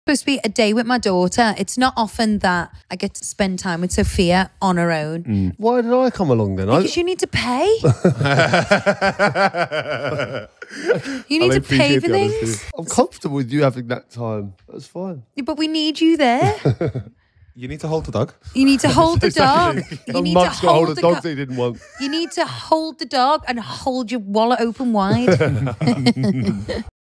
supposed to be a day with my daughter. It's not often that I get to spend time with Sophia on her own. Why did I come along then? Because you need to pay. You need to pay for things. I'm comfortable with you having that time. That's fine. Yeah, but we need you there. You need to hold the dog. You need to hold the dog. You need to Mum's got hold the dogs he didn't want. You need to hold the dog and hold your wallet open wide.